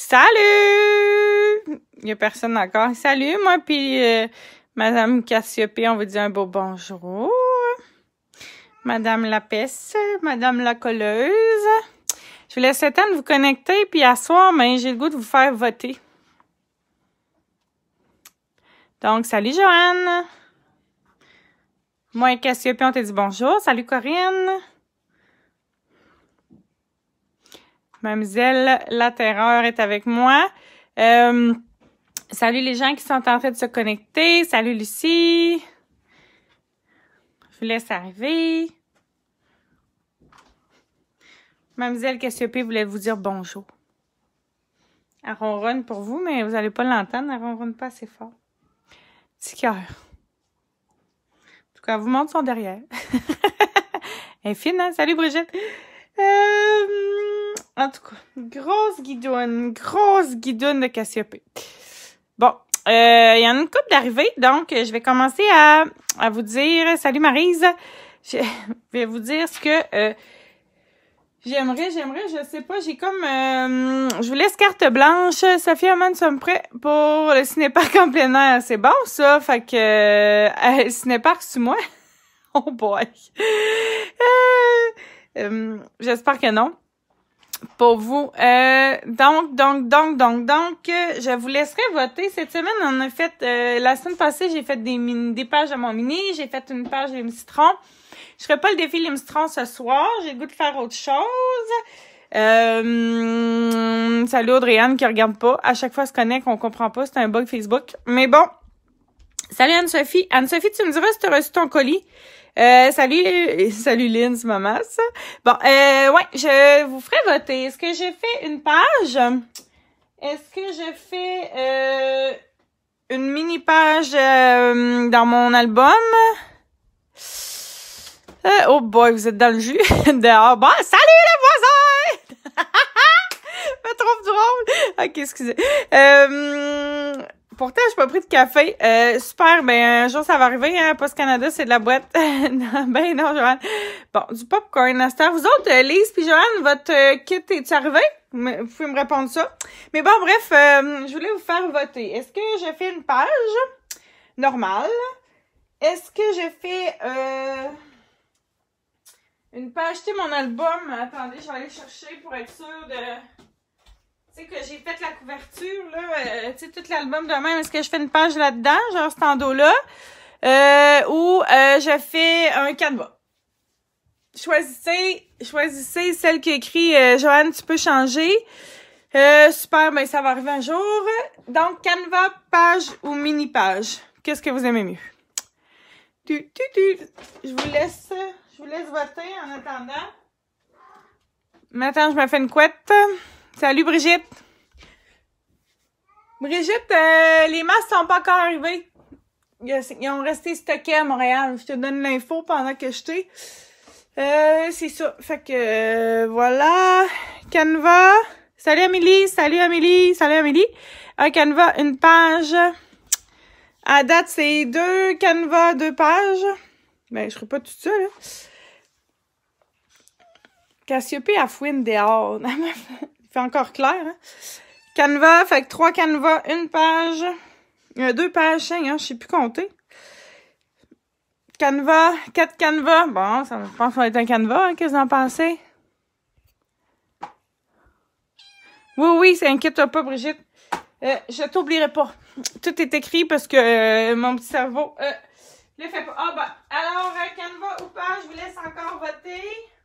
Salut! Il n'y a personne encore. Salut, moi, puis Madame Cassiopée, on vous dit un beau bonjour. Madame la peste, Madame la colleuse. Je vous laisse le temps de vous connecter, puis à soir, ben, j'ai le goût de vous faire voter. Donc, salut Joanne. Moi et Cassiopée, on t'a dit bonjour. Salut Corinne. Mademoiselle La Terreur est avec moi. Salut les gens qui sont en train de se connecter. Salut Lucie. Je vous laisse arriver. Mademoiselle Cassiopée voulait vous dire bonjour. Elle ronronne pour vous, mais vous n'allez pas l'entendre. Elle ronronne pas assez fort. Petit cœur. En tout cas, elle vous montre son derrière. Elle est fine, hein? Salut Brigitte. En tout cas, grosse guidoune de Cassiopée. Bon, il y en a une couple d'arrivées, donc je vais commencer à vous dire, salut Maryse, je vais vous dire ce que j'aimerais, je sais pas, j'ai comme, je vous laisse carte blanche, Sophie et Amand sommes prêts pour le cinéparc en plein air, c'est bon ça, fait que, cinéparc c'est moi? Oh boy! J'espère que non. Pour vous. Donc, je vous laisserai voter. Cette semaine, on a fait, la semaine passée, j'ai fait des pages à mon mini. J'ai fait une page Lime Citron. Je ferai pas le défi Lime Citron ce soir. J'ai le goût de faire autre chose. Salut Audrey-Anne qui regarde pas. À chaque fois, elle se connecte, on comprend pas. C'est un bug Facebook. Mais bon. Salut Anne-Sophie. Anne-Sophie, tu me diras si tu as reçu ton colis. Salut Lynn, c'est ma masse. Bon, ouais, je vous ferai voter. Est-ce que j'ai fait une page? Est-ce que j'ai fait une mini-page dans mon album? Oh boy, vous êtes dans le jus. Dehors. Bon, salut les voisins! Me trouve drôle. Ok, excusez. Pourtant, je n'ai pas pris de café. Super, ben un jour, ça va arriver, hein. Post Canada, c'est de la boîte. Ben non, Joanne. Bon, du popcorn à cette heure. Vous autres, Lise puis Joanne, votre kit est-tu arrivé? Vous pouvez me répondre ça. Mais bon, bref, je voulais vous faire voter. Est-ce que j'ai fait une page normale? Est-ce que j'ai fait une page, tu sais, mon album? Attendez, je vais aller chercher pour être sûre de... Tu sais que j'ai fait la couverture, là, tu sais, tout l'album de même. Est-ce que je fais une page là-dedans, genre cet endos-là? Ou je fais un canevas. Choisissez celle qui écrit Joanne, tu peux changer. Super, ben ça va arriver un jour. Donc, canevas, page ou mini-page. Qu'est-ce que vous aimez mieux? Je vous laisse voter en attendant. Maintenant, je me fais une couette. Salut Brigitte. Brigitte, les masques sont pas encore arrivés. Ils ont resté stockés à Montréal. Je te donne l'info pendant que je t'ai. C'est ça. Fait que voilà. Canva. Salut Amélie. Salut Amélie. Salut Amélie. Un Canva, une page. À date, c'est 2 Canva, 2 pages. Ben, je ferai pas tout ça, là. Cassiopée à fouine dehors. Il fait encore clair, hein? Canva, fait que 3 Canva, 1 page. 2 pages, hein, je sais plus compter. Canva, 4 Canva. Bon, ça, je pense que ça va être un Canva, hein, qu'est-ce que vous en pensez? Oui, inquiète-toi pas, Brigitte. Je t'oublierai pas. Tout est écrit parce que mon petit cerveau le fait pas. Ah, bah, alors, Canva ou pas, je vous laisse encore voter.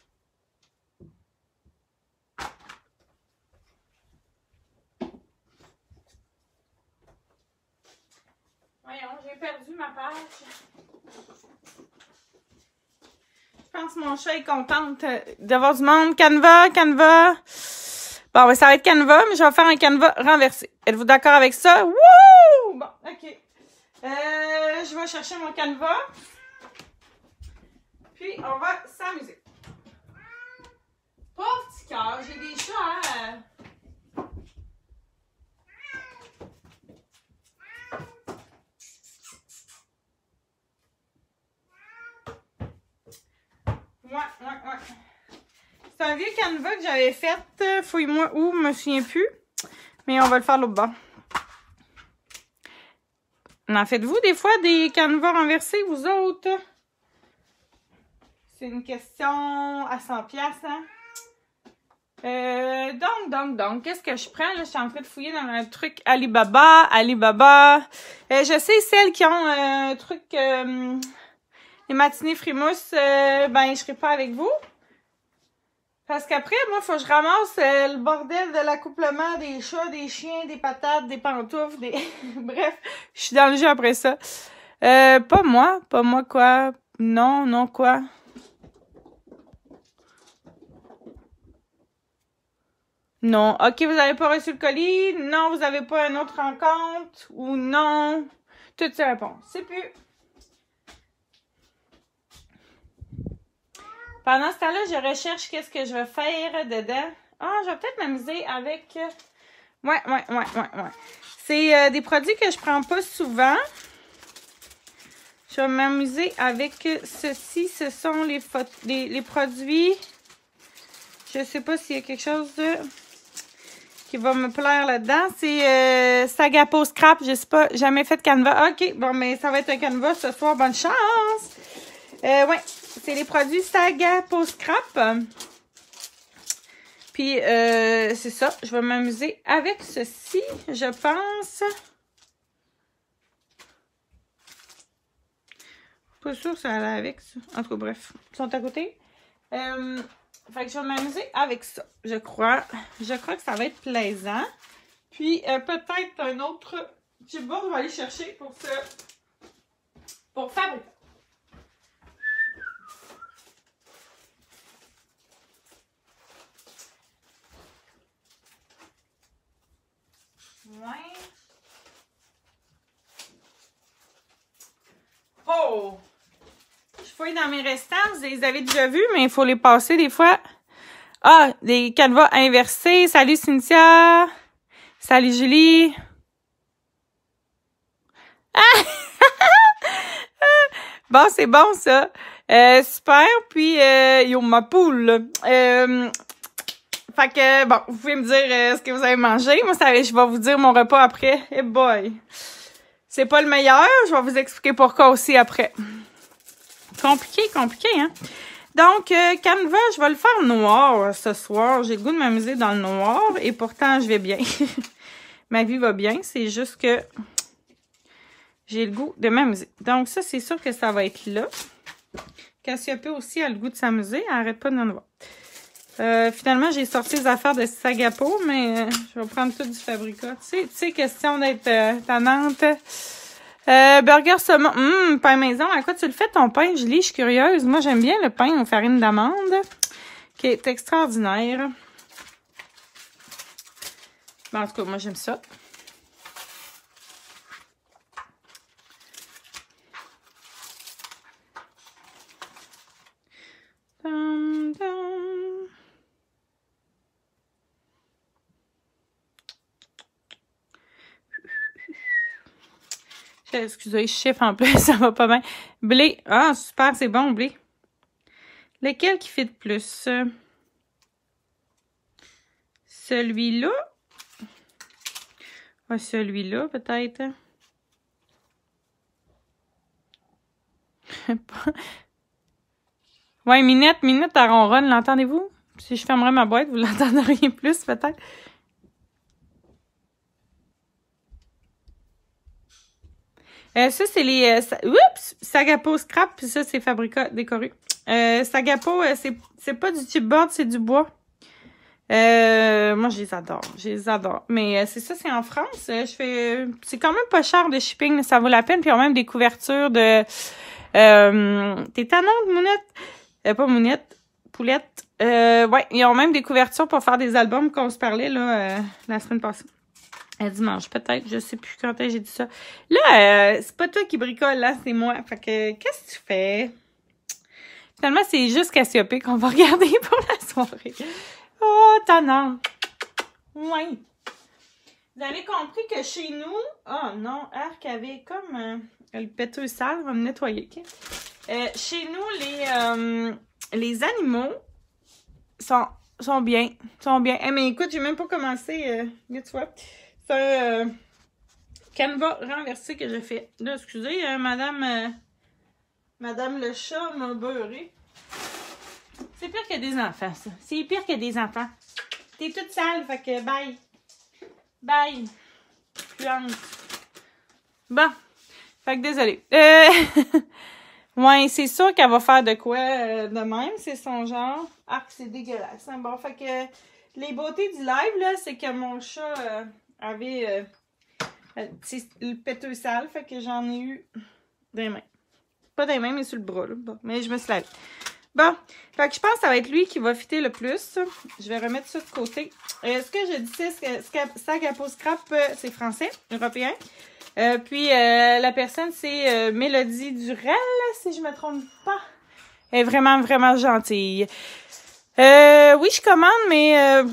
Voyons, j'ai perdu ma page. Je pense que mon chat est contente d'avoir du monde. Canva. Bon, ben, ça va être Canva, mais je vais faire un Canva renversé. Êtes-vous d'accord avec ça? Wouh! Bon, OK. Je vais chercher mon Canva. Puis, on va s'amuser. Pauvre petit cœur, j'ai des chats, hein? Ouais. C'est un vieux Canva que j'avais fait. Fouille-moi où, je me souviens plus. Mais on va le faire l'autre bord. En faites-vous des fois des canevas renversés, vous autres? C'est une question à 100$, hein? Donc, qu'est-ce que je prends? Là, je suis en train de fouiller dans un truc Alibaba. Je sais, celles qui ont un truc, les matinées frimousse, ben, je serai pas avec vous. Parce qu'après, moi, faut que je ramasse le bordel de l'accouplement des chats, des chiens, des patates, des pantoufles, des... Bref, je suis dans le jeu après ça. Pas moi quoi? Non, quoi? Non. OK, vous n'avez pas reçu le colis? Non, vous n'avez pas une autre rencontre? Ou non? Toutes ces réponses. C'est plus. Pendant ce temps-là, je recherche qu'est-ce que je vais faire dedans. Ah, je vais peut-être m'amuser avec... Ouais. C'est des produits que je prends pas souvent. Je vais m'amuser avec ceci. Ce sont les produits. Je sais pas s'il y a quelque chose qui va me plaire là-dedans. C'est Sagapo Scrap. Je sais pas, jamais fait de canevas. OK, bon, mais ça va être un canevas ce soir. Bonne chance! Ouais, c'est les produits Sagapo Scrap. Puis, c'est ça. Je vais m'amuser avec ceci, je pense. Pas sûr que ça allait avec ça. En tout cas, bref. Ils sont à côté. Fait que je vais m'amuser avec ça, je crois. Je crois que ça va être plaisant. Puis, peut-être un autre petit bas, je vais aller chercher pour fabriquer. Ouais. Oh! Je fouille dans mes restants. Vous les avez déjà vus, mais il faut les passer des fois. Ah, des canevas inversés. Salut Cynthia. Salut Julie. Ah! Bon, c'est bon ça. Super. Puis, yo, ma poule. Fait que, bon, vous pouvez me dire ce que vous avez mangé. Moi, je vais vous dire mon repas après. Hey boy! C'est pas le meilleur. Je vais vous expliquer pourquoi aussi après. Compliqué, hein? Donc, canevas, je vais le faire noir ce soir. J'ai le goût de m'amuser dans le noir et pourtant, je vais bien. Ma vie va bien, c'est juste que j'ai le goût de m'amuser. Donc, ça, c'est sûr que ça va être là. Cassiope aussi a le goût de s'amuser. Elle arrête pas de nous voir. Finalement, j'ai sorti les affaires de Sagapo, mais je vais prendre tout du Fabrica. Tu sais, question d'être tannante. Burger saumon. Pain maison. À quoi tu le fais ton pain, Julie? Je suis curieuse. Moi, j'aime bien le pain aux farines d'amande, qui est extraordinaire. Bon, en tout cas, moi, j'aime ça. Excusez, je chiffre en plus, ça va pas bien. Blé. Ah, super, c'est bon, blé. Lequel qui fit plus? Celui-là? Ah, celui-là, peut-être. Ouais, Minette, elle ronronne, l'entendez-vous? Si je fermerais ma boîte, vous l'entendriez plus, peut-être. Ça, c'est les... Sagapo Scrap, puis ça, c'est Fabrica décoré. Sagapo, c'est pas du chipboard, c'est du bois. Moi, je les adore. Mais c'est ça, c'est en France. C'est quand même pas cher de shipping, ça vaut la peine. Puis ils ont même des couvertures de... T'es tannante, Mounette? Pas Mounette, Poulette. Ouais, ils ont même des couvertures pour faire des albums qu'on se parlait, là, la semaine passée. Dimanche, peut-être. Je sais plus quand j'ai dit ça. Là, c'est pas toi qui bricole, là, c'est moi. Fait que, qu'est-ce que tu fais? Finalement, c'est juste Cassiope qu'on va regarder pour la soirée. Oh, tannant. Ouais. Vous avez compris que chez nous... Oh non, Arc avait comme... le péteux sale, va me nettoyer, OK? Chez nous, les animaux sont bien. Ils sont bien. Mais écoute, j'ai même pas commencé. Tu vois. C'est un canevas renversé que j'ai fait. Là, excusez, madame le chat m'a beurré. C'est pire que des enfants, ça. C'est pire que des enfants. T'es toute sale, fait que bye. Bye. Puante. Bon. Fait que désolé. Ouais, c'est sûr qu'elle va faire de quoi de même. C'est son genre. Ah, c'est dégueulasse. Hein? Bon, fait que les beautés du live, là, c'est que mon chat avait le péteux sale. Fait que j'en ai eu des mains. Pas des mains, mais sur le bras. Là. Bon, mais je me suis lavée. Bon, fait que je pense que ça va être lui qui va fitter le plus. Je vais remettre ça de côté. Ce que je dis, c'est que Sac à peau scrap, c'est français, européen. Puis la personne, c'est Mélodie Durel, si je me trompe pas. Elle est vraiment, vraiment gentille. Oui, je commande, mais...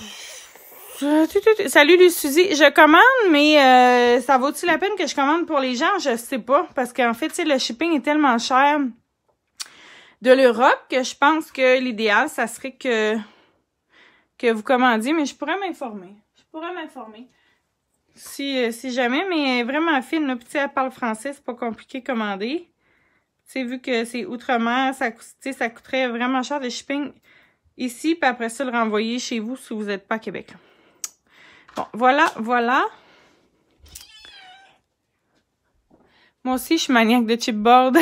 Salut Lucie, je commande, mais ça vaut-il la peine que je commande pour les gens? Je sais pas, parce qu'en fait, tu sais, le shipping est tellement cher de l'Europe que je pense que l'idéal, ça serait que vous commandiez, mais je pourrais m'informer. Si jamais, mais vraiment fine, là, puis tu sais, elle parle français, c'est pas compliqué de commander. Tu sais, vu que c'est outre-mer, ça coûterait vraiment cher de shipping ici, puis après ça, le renvoyer chez vous si vous n'êtes pas à Québec. Là. Bon, voilà. Moi aussi, je suis maniaque de chipboard.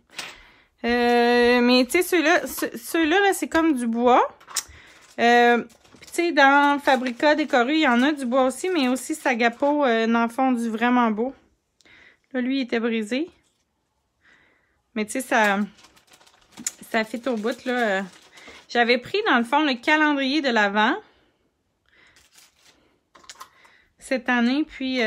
Mais tu sais, ceux-là, là, c'est comme du bois. Puis tu sais, dans Fabrica Décoré, il y en a du bois aussi, mais aussi Sagapo n'en font du vraiment beau. Là, lui, il était brisé. Mais tu sais, ça fit au bout, là. J'avais pris, dans le fond, le calendrier de l'Avent cette année, puis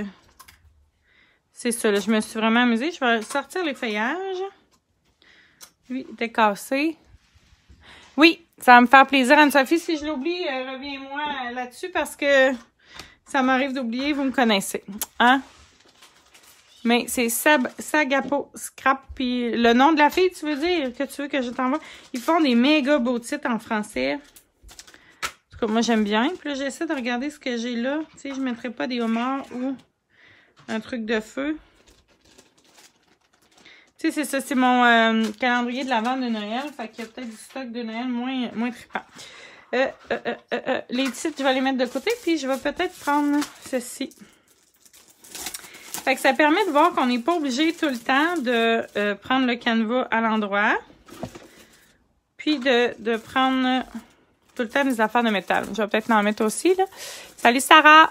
c'est ça, là, je me suis vraiment amusée. Je vais sortir les feuillages. Lui, il était cassé. Oui, ça va me faire plaisir, Anne-Sophie. Si je l'oublie, reviens-moi là-dessus parce que ça m'arrive d'oublier, vous me connaissez. Hein? Mais c'est Sagapo Scrap. Puis le nom de la fille, tu veux dire, que tu veux que je t'envoie? Ils font des méga beaux titres en français. En tout cas, moi, j'aime bien. Puis là, j'essaie de regarder ce que j'ai là. Tu sais, je ne mettrai pas des homards ou un truc de feu. Tu sais, c'est ça, c'est mon calendrier de la vente de Noël. Fait qu'il y a peut-être du stock de Noël moins trippant. Les titres, je vais les mettre de côté. Puis je vais peut-être prendre ceci. Fait que ça permet de voir qu'on n'est pas obligé tout le temps de prendre le canevas à l'endroit. Puis de prendre tout le temps des affaires de métal. Je vais peut-être en mettre aussi, là. Salut Sarah!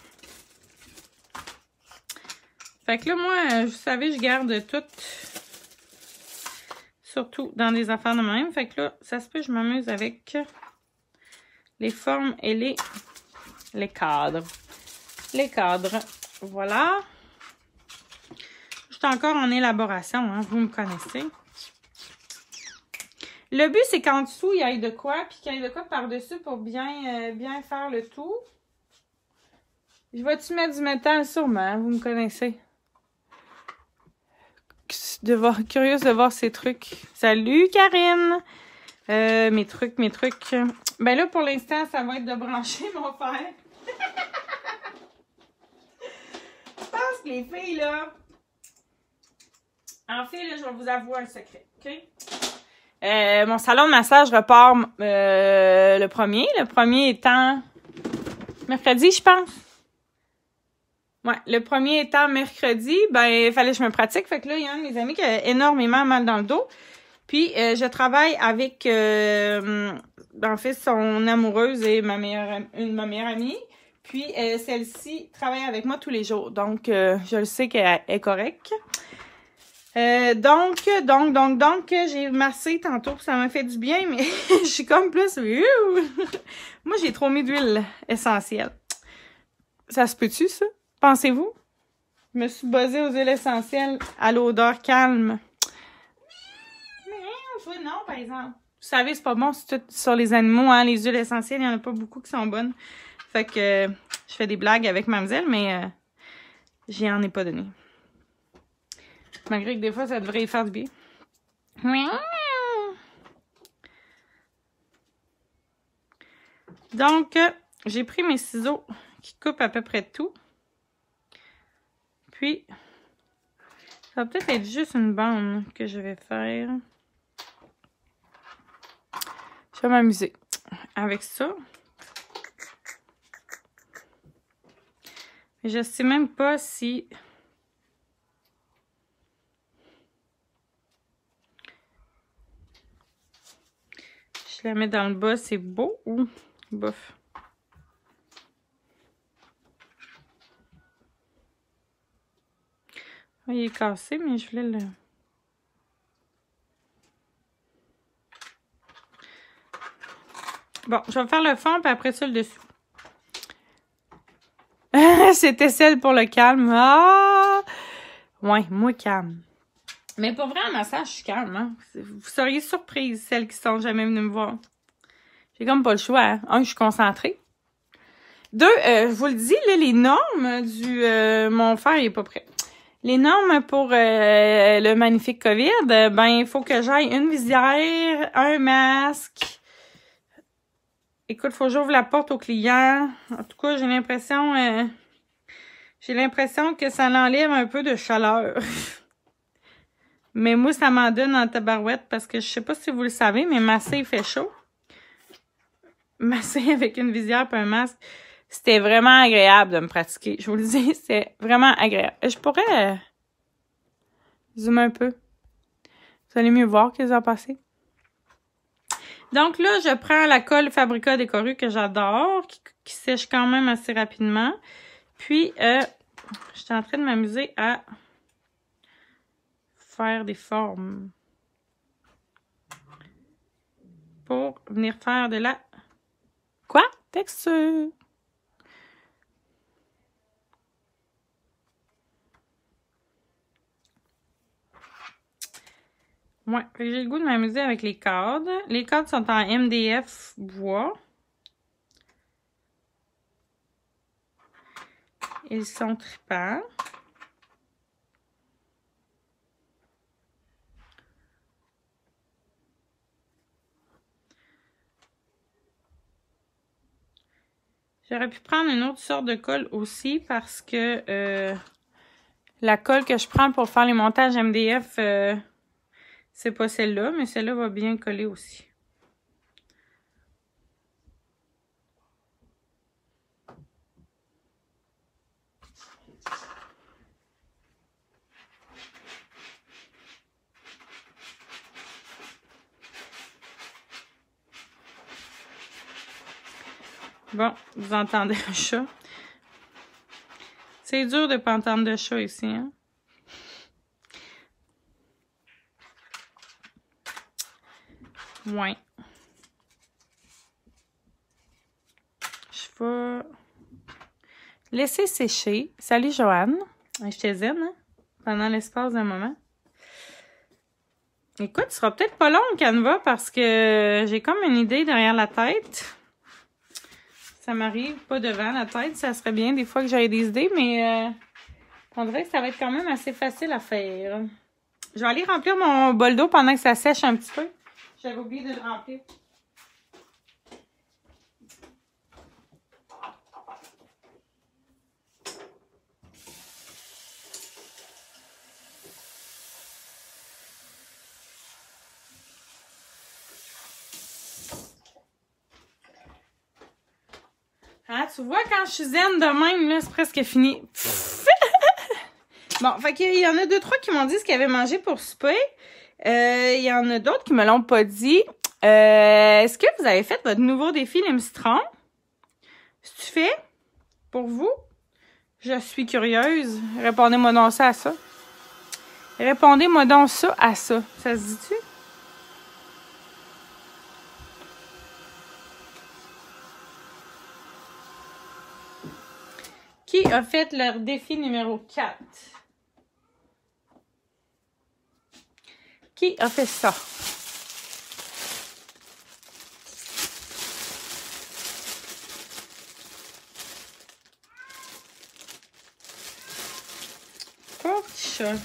Fait que là, moi, vous savez, je garde tout. Surtout dans des affaires de même. Fait que là, ça se peut, je m'amuse avec les formes et les cadres. Les cadres. Voilà. Je suis encore en élaboration, hein, vous me connaissez. Le but, c'est qu'en dessous, il y ait de quoi, puis qu'il y ait de quoi par-dessus pour bien faire le tout. Je vais-tu mettre du métal? Sûrement, vous me connaissez. Curieuse de voir ces trucs. Salut, Karine! Mes trucs. Ben là, pour l'instant, ça va être de brancher mon fer. Je pense que les filles, là... En fait, là, je vais vous avouer un secret, OK? Mon salon de massage repart le premier. Le premier étant mercredi, je pense. Ouais, le premier étant mercredi, ben, il fallait que je me pratique. Fait que là, il y a un de mes amis qui a énormément mal dans le dos. Puis, je travaille avec, en fait, son amoureuse et ma meilleure amie. Puis, celle-ci travaille avec moi tous les jours. Donc, je le sais qu'elle est correcte. Donc, j'ai massé tantôt, ça m'a fait du bien, mais je suis comme plus... Moi, j'ai trop mis d'huile essentielle. Ça se peut-tu, ça? Pensez-vous? Je me suis buzzée aux huiles essentielles à l'odeur calme. Mais non, par exemple. Vous savez, c'est pas bon sur les animaux, hein. Les huiles essentielles, il n'y en a pas beaucoup qui sont bonnes. Fait que je fais des blagues avec mademoiselle, mais j'en ai pas donné. Malgré que des fois, ça devrait y faire du bien. Donc, j'ai pris mes ciseaux qui coupent à peu près tout. Puis, ça va peut-être être juste une bande que je vais faire. Je vais m'amuser avec ça. Je sais même pas si... Je la mets dans le bas, c'est beau ou bof? Il est cassé, mais je voulais le... Bon, je vais faire le fond, puis après ça, le dessous. C'était celle pour le calme. Ah! Ouais, moi calme. Mais pour vrai, en massage, je suis calme. Hein? Vous seriez surprises, celles qui sont jamais venues me voir. J'ai comme pas le choix. Hein? Un, je suis concentrée. Deux, je vous le dis, là, les normes du... mon fer, il est pas prêt. Les normes pour le magnifique COVID, ben, il faut que j'aille une visière, un masque. Écoute, faut que j'ouvre la porte au client. En tout cas, j'ai l'impression que ça l'enlève un peu de chaleur. Mais moi, ça m'en donne en tabarouette parce que je sais pas si vous le savez, mais masser, il fait chaud. Masser avec une visière et un masque, c'était vraiment agréable de me pratiquer. Je vous le dis, c'est vraiment agréable. Je pourrais zoomer un peu. Vous allez mieux voir qu'ils ont passé. Donc là, je prends la colle Fabrica Décorée que j'adore, qui sèche quand même assez rapidement. Puis, je suis en train de m'amuser à faire des formes pour venir faire de la... Quoi? Texture. Ouais, j'ai le goût de m'amuser avec les cadres. Les cadres sont en MDF bois. Ils sont tripants. J'aurais pu prendre une autre sorte de colle aussi parce que la colle que je prends pour faire les montages MDF, c'est pas celle-là, mais celle-là va bien coller aussi. Bon, vous entendez un chat. C'est dur de pas entendre de chat ici, hein? Ouais. Je vais laisser sécher. Salut, Joanne. J'étais zen, hein? Pendant l'espace d'un moment. Écoute, ce sera peut-être pas long, le Canva, parce que j'ai comme une idée derrière la tête. Ça m'arrive pas devant la tête. Ça serait bien des fois que j'aille des idées, mais on dirait que ça va être quand même assez facile à faire. Je vais aller remplir mon bol d'eau pendant que ça sèche un petit peu. J'avais oublié de le remplir. Hein, tu vois, quand je suis zen de même, là, c'est presque fini. Bon, fait qu'il y en a 2-3 qui m'ont dit ce qu'ils avaient mangé pour souper. Il y en a d'autres qui me l'ont pas dit. Est-ce que vous avez fait votre nouveau défi, les citrons? C'est-tu fait? Pour vous? Je suis curieuse. Répondez-moi donc ça à ça. Répondez-moi donc ça à ça. Ça se dit-tu? Qui a fait leur défi numéro 4? Qui a fait ça? Pauvre petit chat.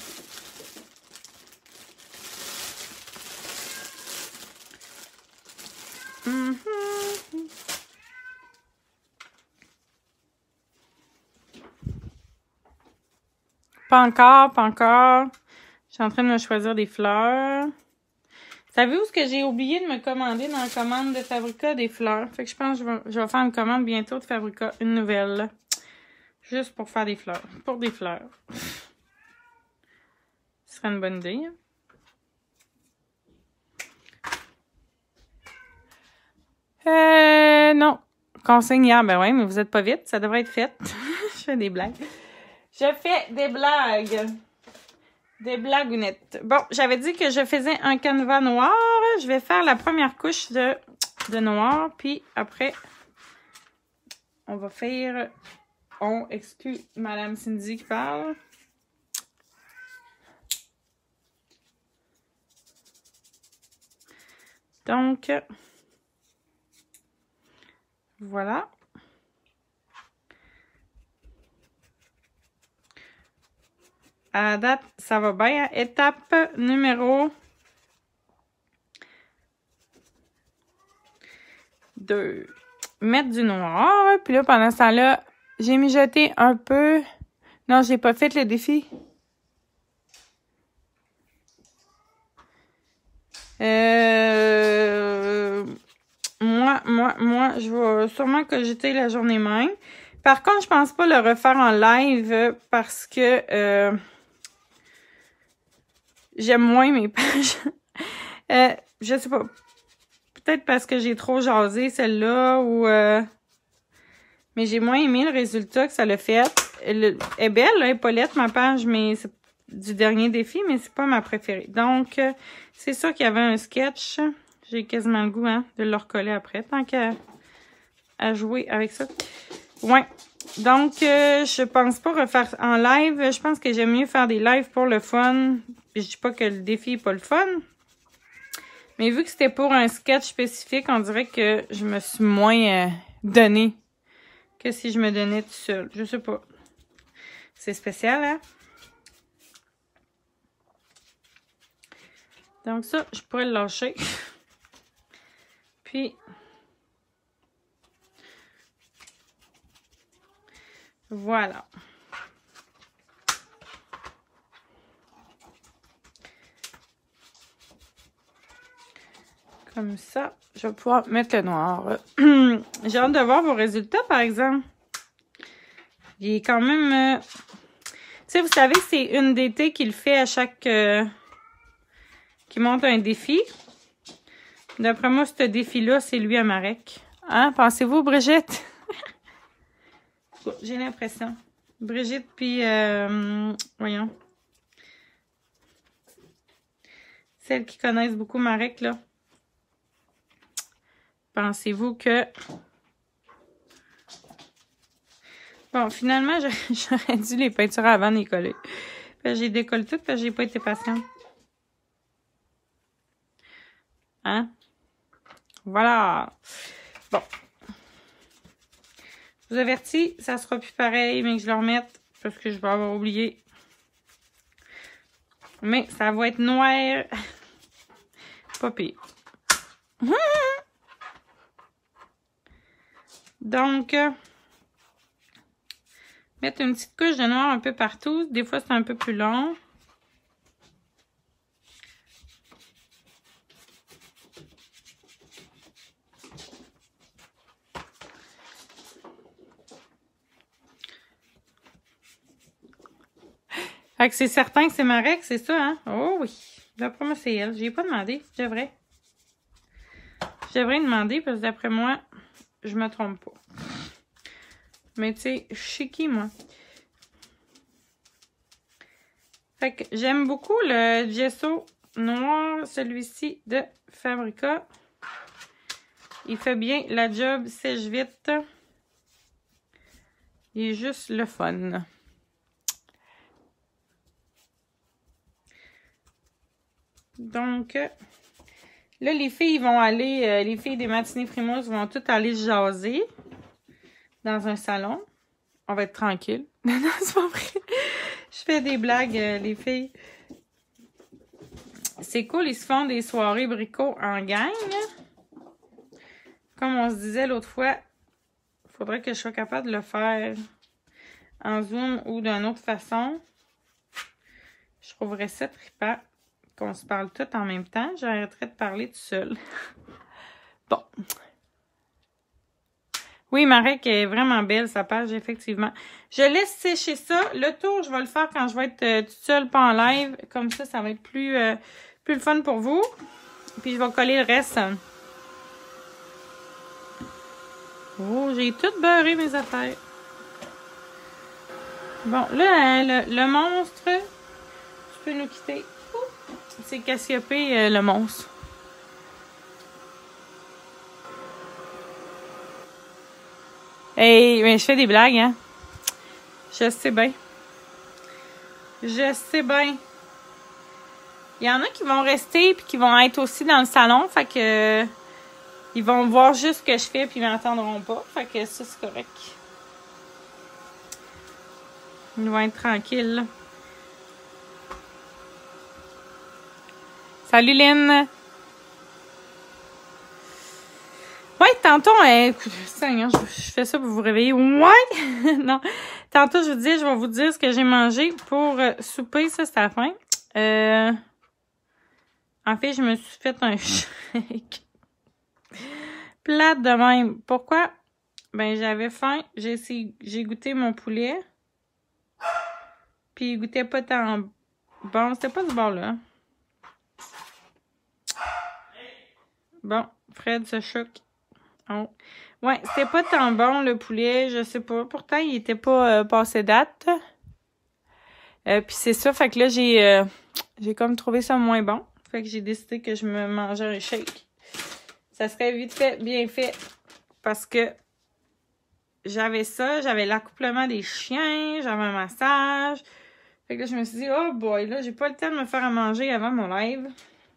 Pas encore, pas encore. Je suis en train de me choisir des fleurs. Savez-vous ce que j'ai oublié de me commander dans la commande de Fabrica? Des fleurs. Fait que je pense que je vais faire une commande bientôt de Fabrica. Une nouvelle. Juste pour faire des fleurs. Pour des fleurs. Ce serait une bonne idée. Non. Consigne hier. Ben ouais, mais vous êtes pas vite. Ça devrait être fait. Je fais des blagues. Je fais des blagues. Des blagounettes. Bon, j'avais dit que je faisais un canevas noir. Je vais faire la première couche de noir. Puis après, on va faire... On exclut Madame Cindy qui parle. Donc, voilà. À la date, ça va bien. Étape numéro 2. Mettre du noir. Puis là, pendant ce temps-là, j'ai mijoté un peu. Non, j'ai pas fait le défi. Moi, je vais sûrement cogiter la journée même. Par contre, je pense pas le refaire en live parce que j'aime moins mes pages. Je sais pas. Peut-être parce que j'ai trop jasé celle-là ou... Mais j'ai moins aimé le résultat que ça l'a fait. Elle est belle, là, Paulette, ma page, mais c'est du dernier défi, mais c'est pas ma préférée. Donc, c'est sûr qu'il y avait un sketch. J'ai quasiment le goût de le recoller après, tant qu'à jouer avec ça. Ouais. Donc, je pense pas refaire en live. Je pense que j'aime mieux faire des lives pour le fun. Puis je dis pas que le défi est pas le fun. Mais vu que c'était pour un sketch spécifique, on dirait que je me suis moins donné que si je me donnais tout seul. Je sais pas. C'est spécial, hein? Donc ça, je pourrais le lâcher. Puis, voilà. Comme ça, je vais pouvoir mettre le noir. J'ai hâte de voir vos résultats, par exemple. Il est quand même... Tu sais, vous savez, c'est une d'été qui le fait à chaque... qui monte un défi. D'après moi, ce défi-là, c'est lui à Marek. Hein? Pensez-vous, Brigitte? J'ai l'impression. Brigitte, puis... voyons. Celles qui connaissent beaucoup Marek, là. Pensez-vous que... Bon, finalement, j'aurais dû les peinturer avant de les coller. J'ai décollé tout parce que j'ai pas été patiente. Hein? Voilà. Bon. Je vous avertis, ça sera plus pareil, mais que je le remette parce que je vais avoir oublié. Mais ça va être noir. Pas pire. Donc, mettre une petite couche de noir un peu partout. Des fois, c'est un peu plus long. Fait que c'est certain que c'est Marek, c'est ça, hein? Oh oui. D'après moi, c'est elle. J'ai pas demandé. Je devrais. Je devrais demander parce que d'après moi, je me trompe pas. Mais tu sais, je suis qui, moi? Fait que j'aime beaucoup le gesso noir, celui-ci de Fabrica. Il fait bien la job, sèche vite. Il est juste le fun. Donc, là, les filles vont aller, les filles des matinées Frimousse vont toutes aller jaser dans un salon. On va être tranquille. Non, c'est pas vrai. Je fais des blagues, les filles. C'est cool, ils se font des soirées bricots en gang. Comme on se disait l'autre fois, il faudrait que je sois capable de le faire en Zoom ou d'une autre façon. Je trouverais ça trippant qu'on se parle tout en même temps. J'arrêterais de parler tout seul. Bon. Oui, Marek est vraiment belle, sa page, effectivement. Je laisse sécher ça. Le tour, je vais le faire quand je vais être toute seule, pas en live. Comme ça va être plus le fun pour vous. Puis, je vais coller le reste. Oh, j'ai tout beurré mes affaires. Bon, là, le monstre, tu peux nous quitter. C'est Cassiopée, le monstre. Hey, mais je fais des blagues, hein? Je sais bien. Je sais bien. Il y en a qui vont rester puis qui vont être aussi dans le salon. Fait que ils vont voir juste ce que je fais puis ils m'entendront pas. Fait que ça, c'est correct. Ils vont être tranquilles. Salut Lynn! Ouais, tantôt, Seigneur, je fais ça pour vous réveiller. Ouais! Non. Tantôt, je vais vous dire ce que j'ai mangé pour souper. Ça, c'est à la fin. En fait, je me suis fait un shake. Plate de même. Pourquoi? Ben, j'avais faim. J'ai goûté mon poulet. Puis, il goûtait pas tant bon. C'était pas du bon, là. Bon, Fred se choque. Oh. Ouais, c'était pas tant bon, le poulet. Je sais pas. Pourtant, il était pas passé date. Puis, c'est ça. Fait que là, j'ai comme trouvé ça moins bon. Fait que j'ai décidé que je me mangeais un shake. Ça serait vite fait, bien fait. Parce que j'avais ça, j'avais l'accouplement des chiens, j'avais un massage. Fait que là, je me suis dit, oh boy, là, j'ai pas le temps de me faire à manger avant mon live.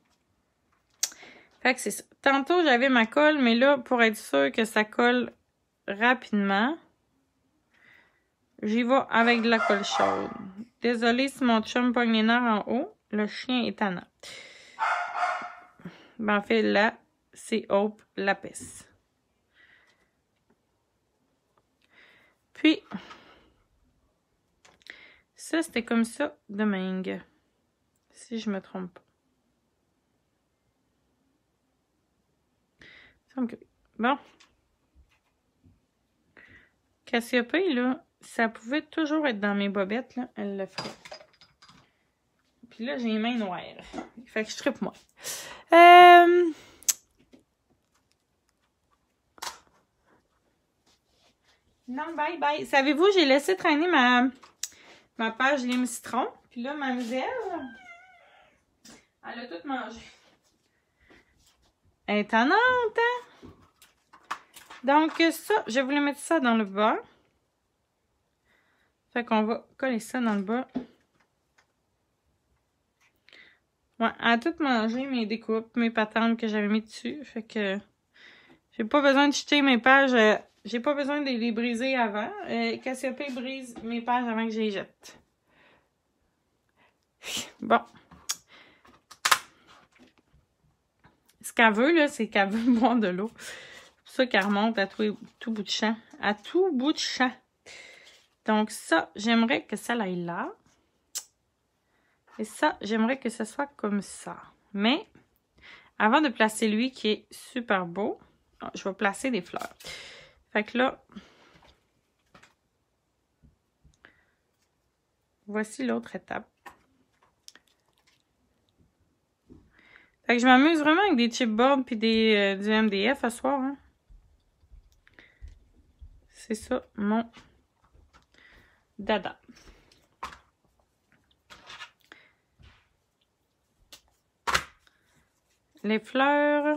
Fait que c'est ça. Tantôt, j'avais ma colle, mais là, pour être sûr que ça colle rapidement, j'y vais avec de la colle chaude. Désolée si mon chum pogne les nerfs en haut. Le chien est tannant. Ben, en fait, là, c'est Hope Lapis. Puis, ça, c'était comme ça de mangue. Si je me trompe pas. Bon. Cassiopée, là, ça pouvait toujours être dans mes bobettes, là. Elle le ferait. Puis là, j'ai les mains noires. Fait que je trippe moi. Non, bye bye. Savez-vous, j'ai laissé traîner ma page lime citron. Puis là, mademoiselle, elle a tout mangé. Elle est étonnante, hein? Donc, ça, je voulais mettre ça dans le bas. Fait qu'on va coller ça dans le bas. Ouais, elle a tout mangé, mes découpes, mes patentes que j'avais mis dessus. Fait que j'ai pas besoin de jeter mes pages. J'ai pas besoin de les briser avant. Cassiopée brise mes pages avant que je les jette. Bon. Ce qu'elle veut, là, c'est qu'elle veut boire de l'eau. C'est pour ça qu'elle remonte à tout bout de champ. À tout bout de champ. Donc ça, j'aimerais que ça aille là. Et ça, j'aimerais que ce soit comme ça. Mais, avant de placer lui, qui est super beau, je vais placer des fleurs. Fait que là, voici l'autre étape. Fait que je m'amuse vraiment avec des chipboards puis du MDF à soir. Hein. C'est ça, mon dada. Les fleurs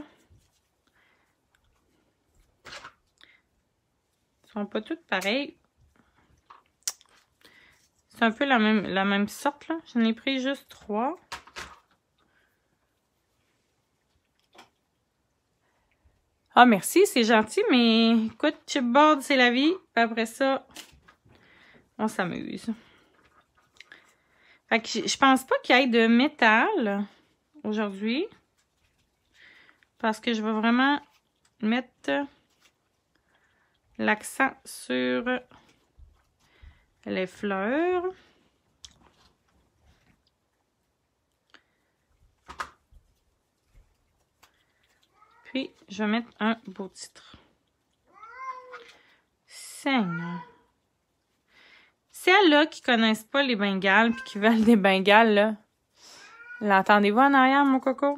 sont pas toutes pareilles. C'est un peu la même sorte, là. J'en ai pris juste 3. Ah, merci, c'est gentil, mais écoute, chipboard, c'est la vie. Puis après ça, on s'amuse. Fait que je pense pas qu'il y ait de métal aujourd'hui. Parce que je vais vraiment mettre l'accent sur les fleurs. Puis, je vais mettre un beau titre. Seigneur. Celles-là qui connaissent pas les Bengales puis qui veulent des Bengales, là, l'entendez-vous en arrière, mon coco?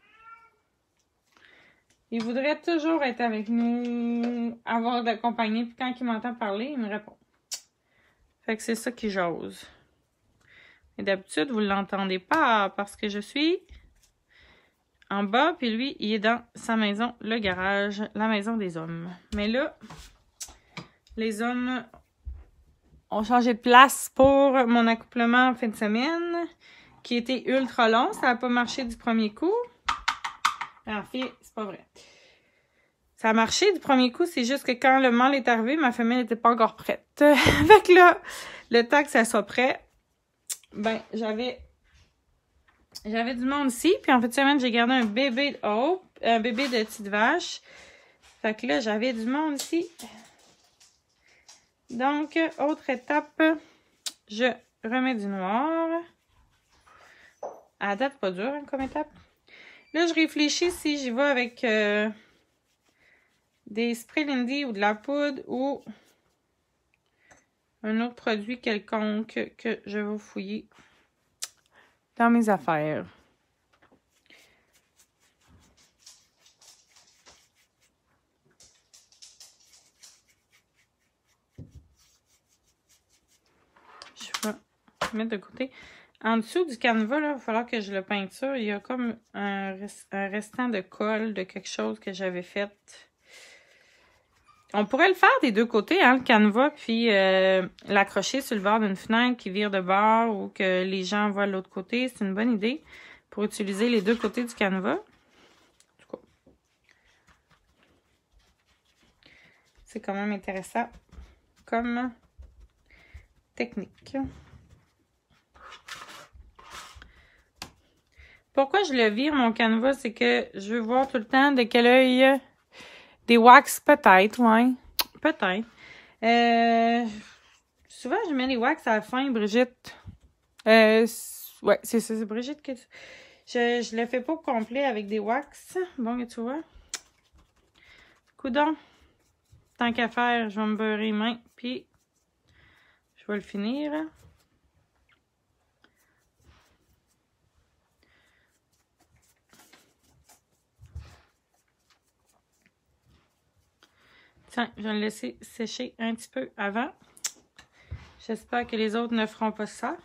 Il voudrait toujours être avec nous, avoir de la compagnie, puis quand il m'entend parler, il me répond. Fait que c'est ça qui jase. Et d'habitude, vous ne l'entendez pas parce que je suis en bas, puis lui, il est dans sa maison, le garage, la maison des hommes. Mais là, les hommes ont changé de place pour mon accouplement en fin de semaine, qui était ultra long. Ça n'a pas marché du premier coup. En fait, c'est pas vrai. Ça a marché du premier coup, c'est juste que quand le mâle est arrivé, ma femelle n'était pas encore prête. Fait que là, le temps que ça soit prêt, ben, j'avais du monde ici. Puis en fin de semaine, j'ai gardé un bébé de Hope, un bébé de petite vache. Fait que là, j'avais du monde ici. Donc, autre étape, je remets du noir. À la date, pas dur hein, comme étape. Là, je réfléchis si j'y vais avec des sprays Lindy ou de la poudre ou un autre produit quelconque que je vais fouiller dans mes affaires. Je vais mettre de côté. En dessous du canevas, là, il va falloir que je le peinture. Il y a comme un restant de colle de quelque chose que j'avais fait. On pourrait le faire des deux côtés, hein, le canevas, puis l'accrocher sur le bord d'une fenêtre qui vire de bord ou que les gens voient de l'autre côté. C'est une bonne idée pour utiliser les deux côtés du canevas. En tout cas, c'est quand même intéressant comme technique. Pourquoi je le vire, mon canevas, c'est que je veux voir tout le temps de quel œil des wax, peut-être, ouais. Peut-être. Souvent, je mets les wax à la fin, Brigitte. Ouais, c'est ça, c'est Brigitte que je le fais pas au complet avec des wax. Bon, tu vois. Coudon. Tant qu'à faire, je vais me beurrer les mains, puis je vais le finir. Tiens, je vais le laisser sécher un petit peu avant. J'espère que les autres ne feront pas ça.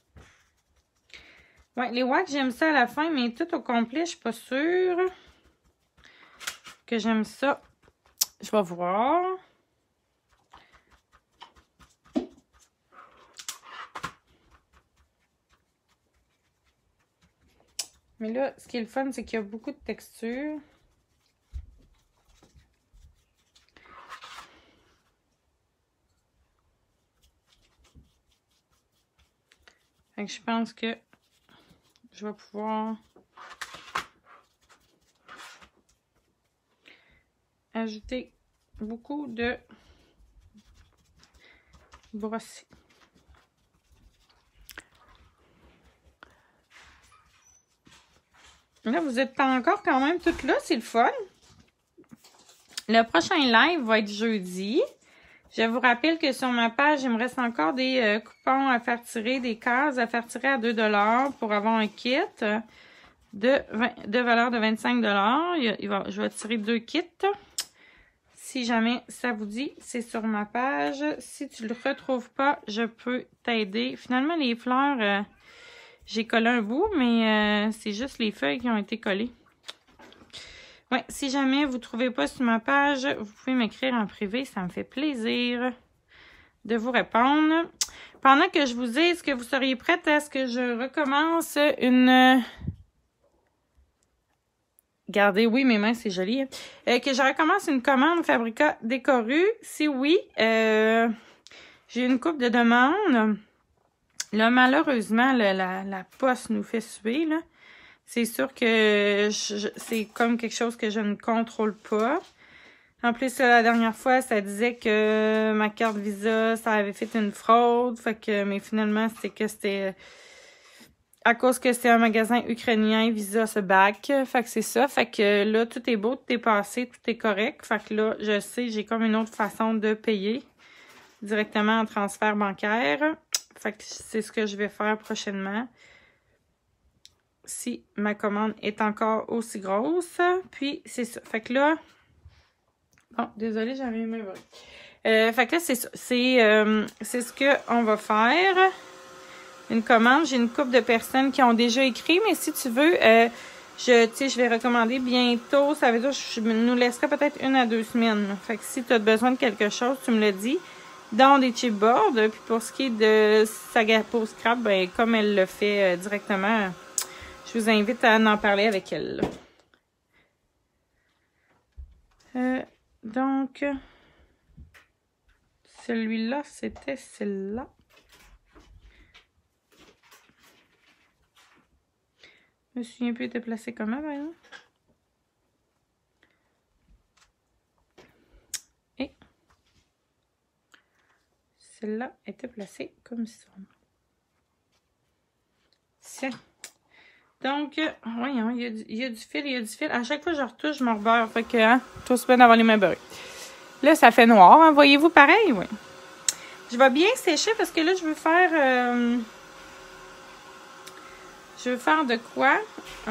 Ouais, les wax, j'aime ça à la fin, mais tout au complet, je suis pas sûre que j'aime ça. Je vais voir. Mais là, ce qui est le fun, c'est qu'il y a beaucoup de texture. Fait que je pense que je vais pouvoir ajouter beaucoup de brossé. Là, vous êtes encore quand même toutes là, c'est le fun. Le prochain live va être jeudi. Je vous rappelle que sur ma page, il me reste encore des coupons à faire tirer, des cases à faire tirer à 2 $ pour avoir un kit de valeur de 25 $. Je vais tirer 2 kits. Si jamais ça vous dit, c'est sur ma page. Si tu le retrouves pas, je peux t'aider. Finalement, les fleurs, j'ai collé un bout, mais c'est juste les feuilles qui ont été collées. Ouais, si jamais vous ne trouvez pas sur ma page, vous pouvez m'écrire en privé. Ça me fait plaisir de vous répondre. Pendant que je vous dis, est-ce que vous seriez prête à ce que je recommence une... Regardez, oui, mes mains, c'est joli. Que je recommence une commande Fabrica Décoru. Si oui, j'ai une couple de demandes. Là, malheureusement, la poste nous fait suer, là. C'est sûr que c'est comme quelque chose que je ne contrôle pas. En plus, la dernière fois, ça disait que ma carte Visa, ça avait fait une fraude. Fait que, mais finalement, c'était que c'était... à cause que c'est un magasin ukrainien, Visa se back. Fait que c'est ça. Fait que là, tout est beau, tout est passé, tout est correct. Fait que là, je sais, j'ai comme une autre façon de payer directement en transfert bancaire. Fait que c'est ce que je vais faire prochainement. Si ma commande est encore aussi grosse. Puis, c'est ça. Fait que là... Bon, désolée, j'avais eu mes bruits. Fait que là, c'est ça. C'est ce qu'on va faire. Une commande. J'ai une couple de personnes qui ont déjà écrit, mais si tu veux, je vais recommander bientôt. Ça veut dire que je nous laisserai peut-être 1 à 2 semaines. Fait que si tu as besoin de quelque chose, tu me le dis. Dans des chipboards. Puis pour ce qui est de Sagapo Scrap, ben, comme elle le fait directement, je vous invite à en parler avec elle. Donc, celui-là, c'était celle-là. Je me souviens plus, était placé comment, par exemple? Et celle-là était placée comme ça. Tiens. Donc, voyons, il y a du fil, À chaque fois que je retouche, je me rebeurre. Fait que, hein, tout se peut d'avoir les mains beurrées. Là, ça fait noir, hein, voyez-vous pareil? Oui. Je vais bien sécher parce que là, je veux faire de quoi?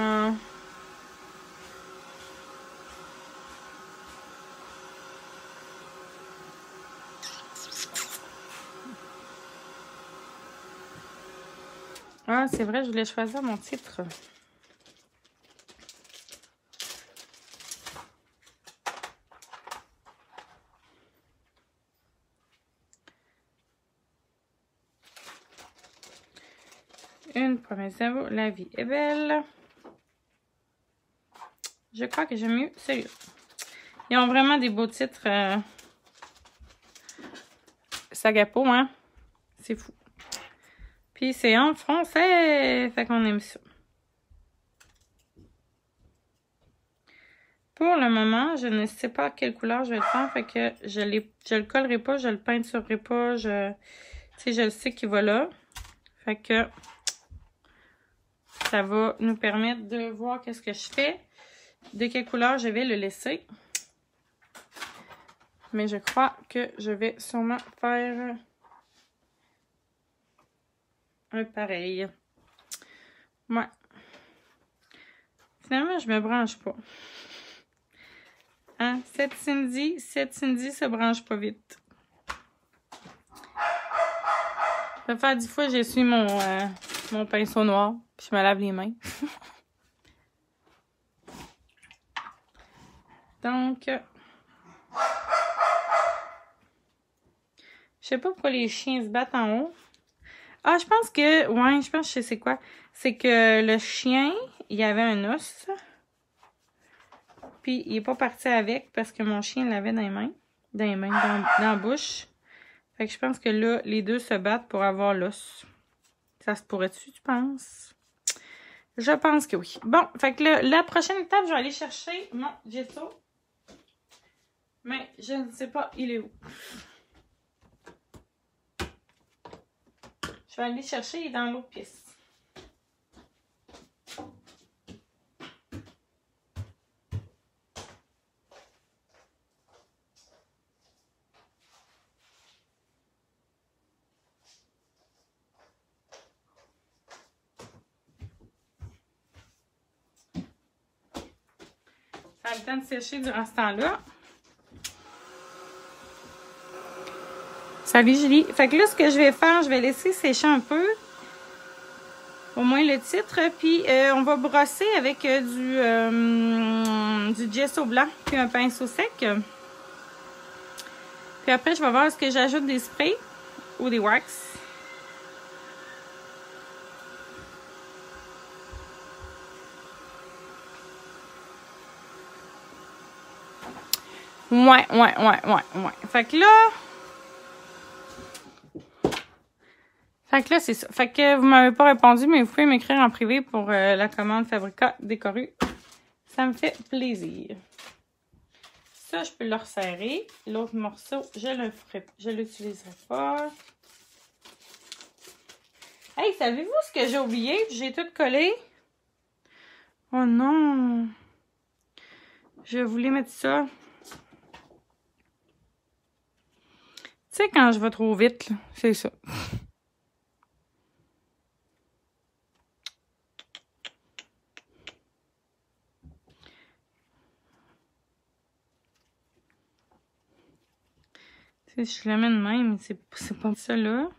Ah, c'est vrai, je voulais choisir mon titre. Une promesse d'amour, la vie est belle. Je crois que j'aime mieux celui-là. Ils ont vraiment des beaux titres. Sagapo, hein? C'est fou. Puis c'est en français. Fait qu'on aime ça. Pour le moment, je ne sais pas quelle couleur je vais le faire. Fait que je le collerai pas, je le peinturerai pas. Tu sais, je le sais qu'il va là. Fait que ça va nous permettre de voir qu'est-ce que je fais. De quelle couleur je vais le laisser. Mais je crois que je vais sûrement faire un pareil. Ouais. Finalement, je me branche pas. Hein? Cette Cindy se branche pas vite. Ça fait faire 10 fois que j'essuie mon pinceau noir. Puis je me lave les mains. Donc, je sais pas pourquoi les chiens se battent en haut. Ah, je pense que je sais c'est quoi. C'est que le chien, il y avait un os. Puis il est pas parti avec parce que mon chien l'avait dans les mains. Dans la bouche. Fait que je pense que là, les deux se battent pour avoir l'os. Ça se pourrait-tu, tu penses? Je pense que oui. Bon, fait que la prochaine étape, je vais aller chercher mon gesso. Mais je ne sais pas, il est où. Je vais aller chercher, il est dans l'autre pièce. Ça a le temps de sécher durant ce temps-là. Salut Julie. Fait que là, ce que je vais faire, je vais laisser sécher un peu. Au moins le titre. Puis on va brosser avec du gesso blanc. Puis un pinceau sec. Puis après, je vais voir est-ce que j'ajoute des sprays ou des wax. Ouais. Fait que là, c'est ça. Fait que vous m'avez pas répondu, mais vous pouvez m'écrire en privé pour la commande Fabrica Décorée. Ça me fait plaisir. Ça, je peux le resserrer. L'autre morceau, je l'utiliserai pas. Hey, savez-vous ce que j'ai oublié? J'ai tout collé. Oh non! Je voulais mettre ça. Tu sais, quand je vais trop vite, c'est ça. Tu sais, je l'amène même, c'est pas ça là.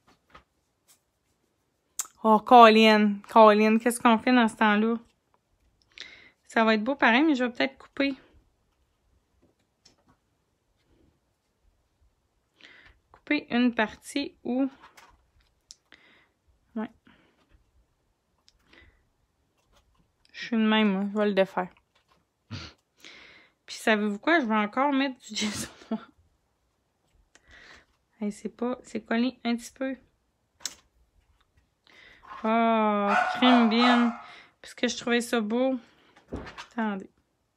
Oh, Colin, qu'est-ce qu'on fait dans ce temps-là? Ça va être beau pareil, mais je vais peut-être couper. Couper une partie ou... Ouais. Je suis de même, moi. Je vais le défaire. Puis savez-vous quoi? Je vais encore mettre du gesso noir. Hey, c'est collé un petit peu. Oh, crème bien. Puisque je trouvais ça beau. Attendez.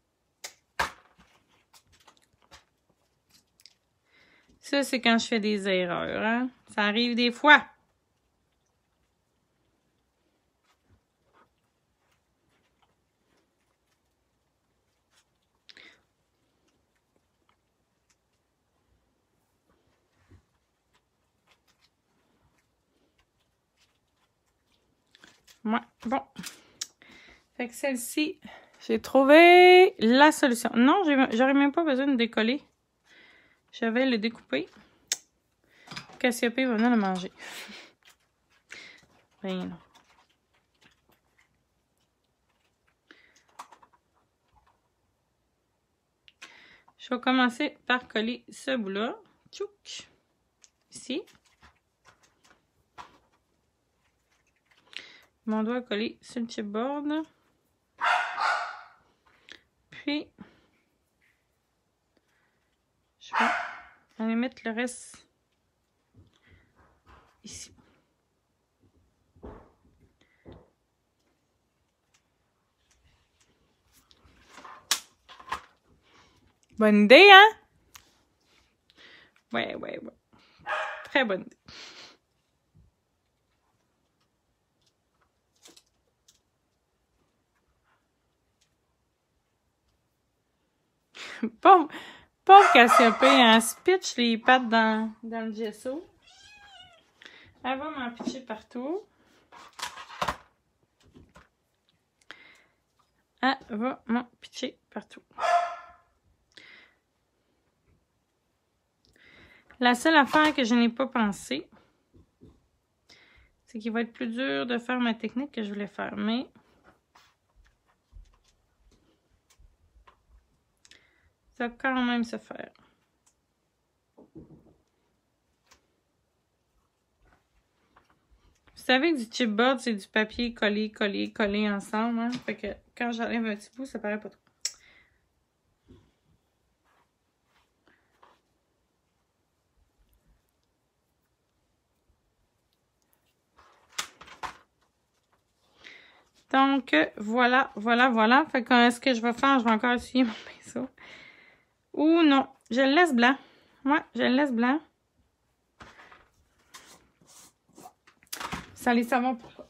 Ça, c'est quand je fais des erreurs, hein? Ça arrive des fois. Ouais, bon. Fait que celle-ci, j'ai trouvé la solution. Non, j'aurais même pas besoin de décoller. Je vais le découper. Cassiopée va venir le manger. Ben non. Je vais commencer par coller ce bout-là. Tchouk! Ici. Mon doigt collé sur le chipboard. Puis, je vais aller mettre le reste ici. Bonne idée, hein? Ouais. Très bonne idée. Pauvre Cassiopée, elle se pitch les pattes dans le gesso. Elle va m'en pitcher partout. Elle va m'en pitcher partout. La seule affaire que je n'ai pas pensé, c'est qu'il va être plus dur de faire ma technique que je voulais faire, mais ça va quand même se faire. Vous savez que du chipboard, c'est du papier collé ensemble, hein? Fait que quand j'enlève un petit bout, ça paraît pas trop. Donc, voilà. Fait que ce que je vais faire, je vais encore essuyer mon pinceau. Ou non, je le laisse blanc. Ouais, je le laisse blanc. Vous allez savoir pourquoi.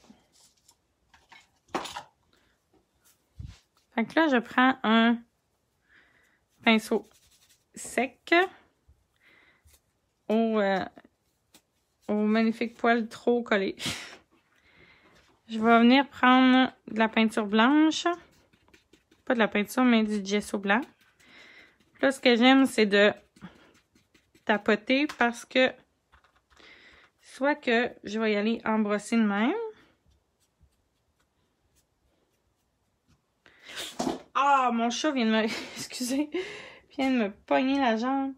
Fait que là, je prends un pinceau sec au magnifique poil trop collé. Je vais venir prendre de la peinture blanche. Pas de la peinture, mais du gesso blanc. Là, ce que j'aime, c'est de tapoter parce que soit que je vais y aller en brosser de même. Ah, mon chat vient de me... Excusez. Vient de me pogner la jambe.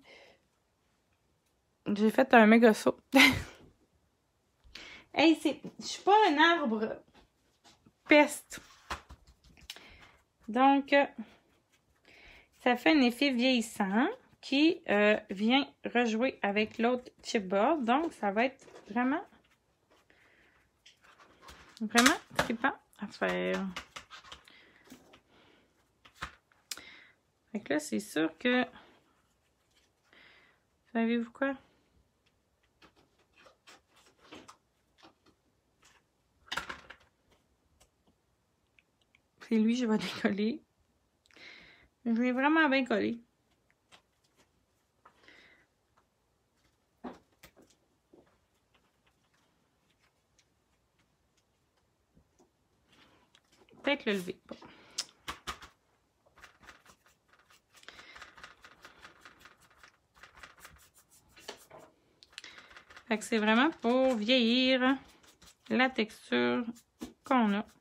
J'ai fait un méga saut. Hey, je suis pas un arbre peste. Donc, ça fait un effet vieillissant qui vient rejouer avec l'autre chipboard. Donc, ça va être vraiment trippant à faire. Fait que là, c'est sûr que... Savez-vous quoi? C'est lui, je vais décoller. Je vais vraiment bien coller. Peut-être le lever. Bon. Fait que c'est vraiment pour vieillir la texture qu'on a.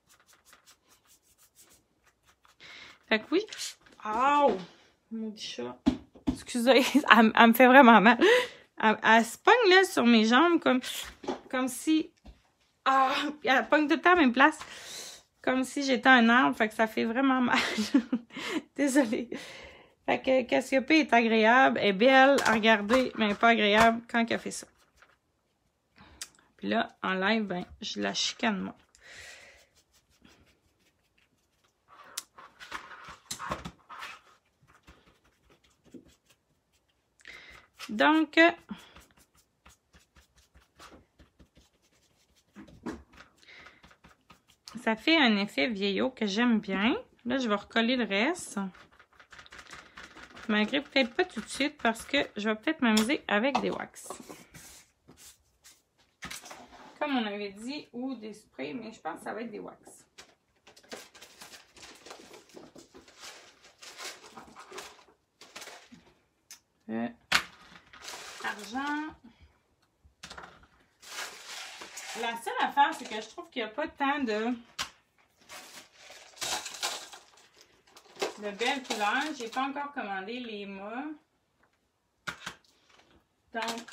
Fait que oui. Oh! Maudit chat. Excusez, elle me fait vraiment mal. Elle se pogne là sur mes jambes comme si... Ah! Elle pogne tout le temps à la même place. Comme si j'étais un arbre. Fait que ça fait vraiment mal. Désolée. Fait que Cassiopée est agréable, est belle à regarder, mais pas agréable quand elle fait ça. Puis là, en live, ben, je la chicane, moi. Donc, ça fait un effet vieillot que j'aime bien. Là, je vais recoller le reste. Malgré peut-être pas tout de suite parce que je vais peut-être m'amuser avec des wax. Comme on avait dit, ou des sprays, mais je pense que ça va être des wax. Argent. La seule affaire, c'est que je trouve qu'il n'y a pas tant de belles couleurs. J'ai pas encore commandé les mâts. Donc,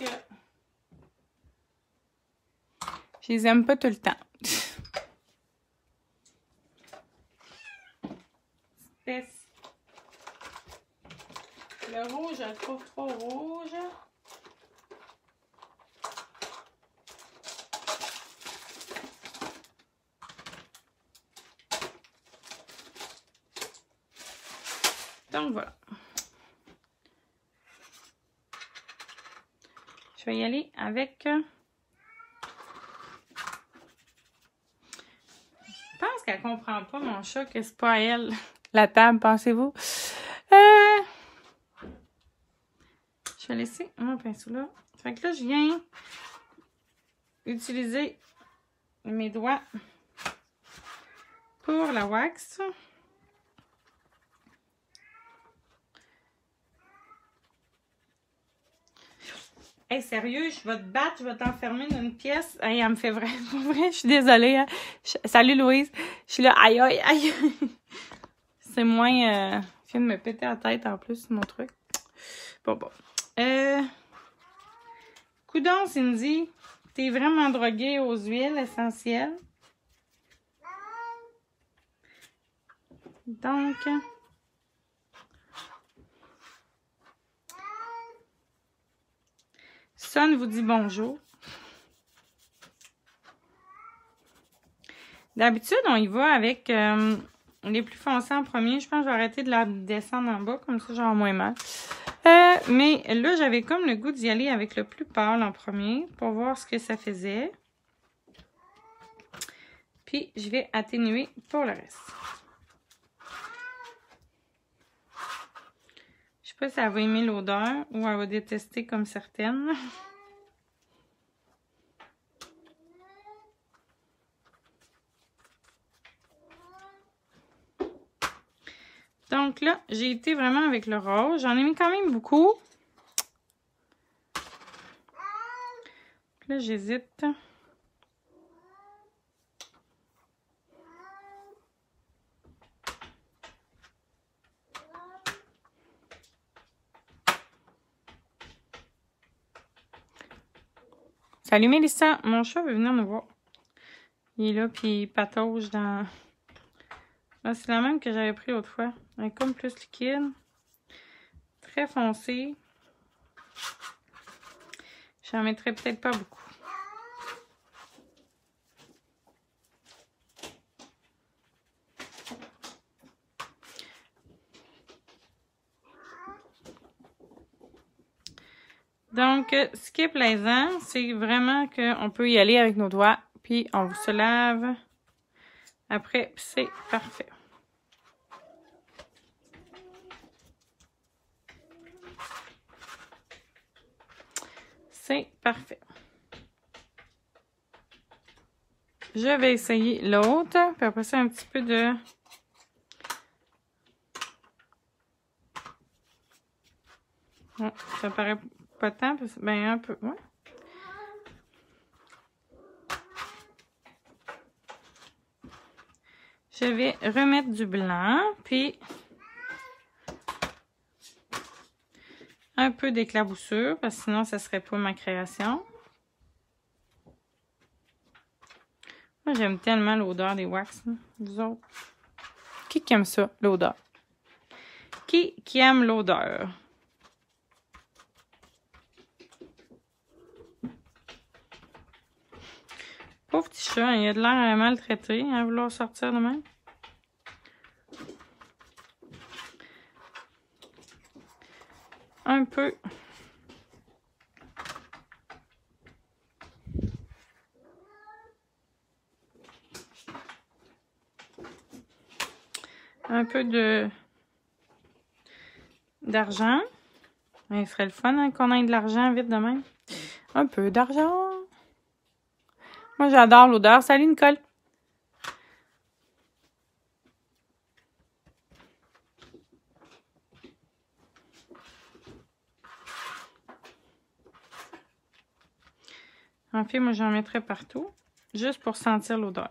je les aime pas tout le temps. Le rouge, je le trouve trop rouge. Donc voilà. Je vais y aller avec... Je pense qu'elle comprend pas, mon chat, que c'est pas à elle. La table, pensez-vous? Je vais laisser mon pinceau là. Fait que là, je viens utiliser mes doigts pour la wax. Hey, sérieux, je vais te battre, je vais t'enfermer dans une pièce. Hey, elle me fait vraiment vrai, je suis désolée. Hein. Salut Louise. Je suis là, aïe, aïe, aïe. C'est moins... je viens de me péter la tête en plus, mon truc. Bon. Coudon, Cindy, t'es vraiment droguée aux huiles essentielles. Donc... Son vous dit bonjour. D'habitude, on y va avec les plus foncés en premier. Je pense que je vais arrêter de la descendre en bas, comme ça j'aurai moins mal. Mais là, j'avais comme le goût d'y aller avec le plus pâle en premier pour voir ce que ça faisait. Puis, je vais atténuer pour le reste. Je sais pas si elle va aimer l'odeur ou elle va détester comme certaines. Donc là, j'ai été vraiment avec le rose. J'en ai mis quand même beaucoup. Là, j'hésite. Salut Mélissa, mon chat veut venir nous voir. Il est là, puis il patauge dans... C'est la même que j'avais pris l'autre fois. Elle est comme plus liquide. Très foncée. J'en mettrai peut-être pas beaucoup. Donc, ce qui est plaisant, c'est vraiment qu'on peut y aller avec nos doigts, puis on se lave après, c'est parfait. C'est parfait. Je vais essayer l'autre. Puis après ça, un petit peu de... Oh, ça paraît pas tant. Ben, un peu. Ouais. Je vais remettre du blanc. Puis... un peu d'éclaboussure, parce que sinon, ça serait pas ma création. Moi, j'aime tellement l'odeur des wax, là. Vous autres? Qui aime ça, l'odeur? Qui aime l'odeur? Pauvre petit chat, il a de l'air maltraité à vouloir sortir de même. Un peu. Un peu d'argent. Il serait le fun hein, qu'on ait de l'argent vite de même. Un peu d'argent. Moi, j'adore l'odeur. Salut, Nicole. En fait, moi, j'en mettrais partout. Juste pour sentir l'odeur.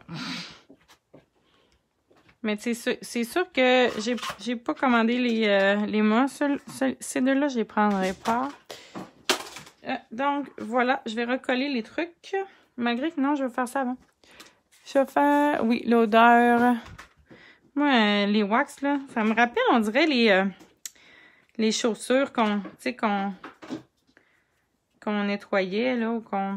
Mais c'est sûr que j'ai pas commandé les mâts. Ces deux-là, je les prendrai pas. Donc, voilà. Je vais recoller les trucs. Malgré que non, je vais faire ça avant. Je vais faire... Oui, l'odeur. Moi, les wax, là, ça me rappelle, on dirait, les chaussures qu'on nettoyait, là, ou qu'on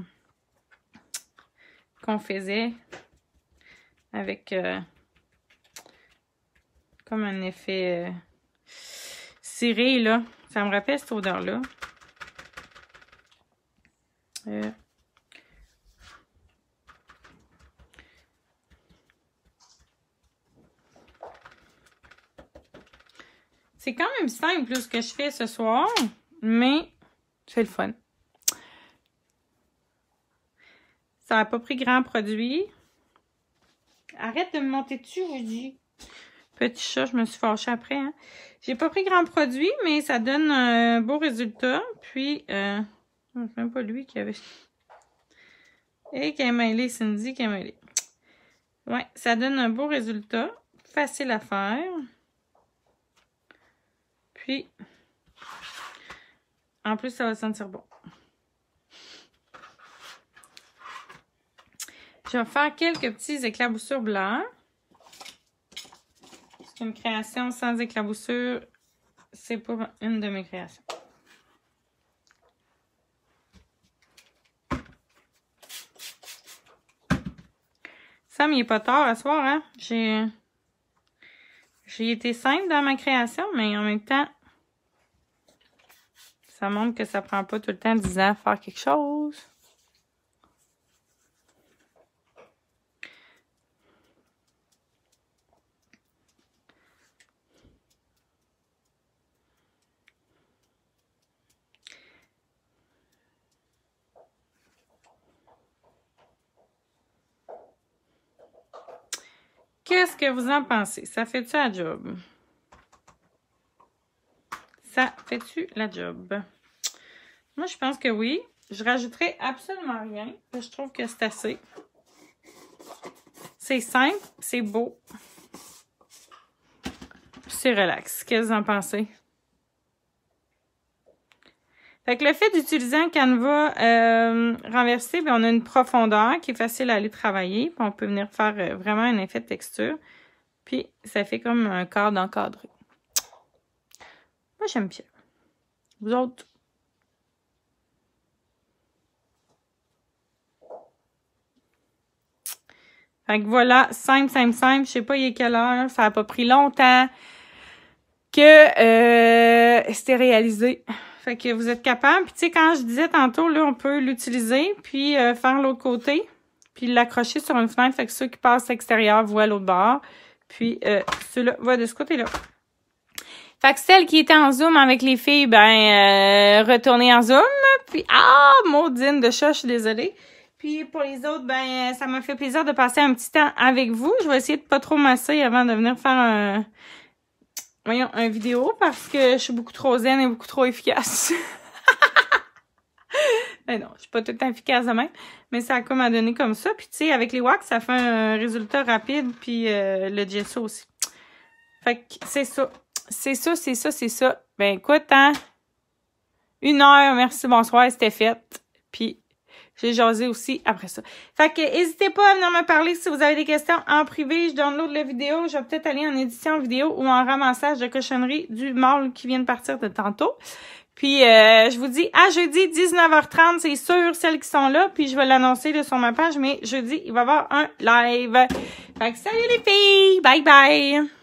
faisait avec comme un effet ciré, là. Ça me rappelle cette odeur-là. C'est quand même simple, là, ce que je fais ce soir, mais c'est le fun. Ça n'a pas pris grand produit. Arrête de me monter dessus, je dis. Petit chat, je me suis fâchée après. Hein. J'ai pas pris grand produit, mais ça donne un beau résultat. Puis, c'est même pas lui qui avait... Et qui a mêlé, Cindy qui a mêlé. Ouais, ça donne un beau résultat. Facile à faire. Puis, en plus, ça va sentir bon. Je vais faire quelques petits éclaboussures blancs. Parce qu'une création sans éclaboussure, c'est pas une de mes créations. Sam, il est pas tard à soir, hein? J'ai été simple dans ma création, mais en même temps, ça montre que ça prend pas tout le temps 10 ans à faire quelque chose. Qu'est-ce que vous en pensez? Ça fait-tu la job? Ça fait-tu la job? Moi, je pense que oui. Je rajouterai absolument rien. Je trouve que c'est assez. C'est simple, c'est beau. C'est relax. Qu'est-ce que vous en pensez? Fait que le fait d'utiliser un canevas renversé, bien, on a une profondeur qui est facile à aller travailler. Puis on peut venir faire vraiment un effet de texture. Puis ça fait comme un cadre encadré. Moi, j'aime bien. Vous autres? Fait que voilà, simple, simple, simple. Je sais pas il est quelle heure. Ça a pas pris longtemps que c'était réalisé. Fait que vous êtes capable. Puis tu sais, quand je disais tantôt, là, on peut l'utiliser, puis faire l'autre côté, puis l'accrocher sur une fenêtre. Fait que ceux qui passent à l'extérieur voient l'autre bord. Puis ceux-là voient de ce côté-là. Fait que celle qui était en Zoom avec les filles, ben retournez en Zoom. Puis, maudine de chat, je suis désolée. Puis, pour les autres, ben, ça m'a fait plaisir de passer un petit temps avec vous. Je vais essayer de pas trop masser avant de venir faire un vidéo parce que je suis beaucoup trop zen et beaucoup trop efficace. Ben non, je suis pas tout le temps efficace de même, mais ça a comme à donner comme ça. Puis tu sais, avec les wax, ça fait un résultat rapide, puis le gesso aussi. Fait que c'est ça. C'est ça. Ben écoute, hein, 1 heure, merci, bonsoir, c'était fait. Puis j'ai jasé aussi après ça. Fait que n'hésitez pas à venir me parler si vous avez des questions en privé. Je download la vidéo. Je vais peut-être aller en édition vidéo ou en ramassage de cochonnerie du mâle qui vient de partir de tantôt. Puis, je vous dis, à jeudi, 19h30, c'est sûr, celles qui sont là. Puis, je vais l'annoncer là, sur ma page, mais jeudi, il va y avoir un live. Fait que salut les filles! Bye bye!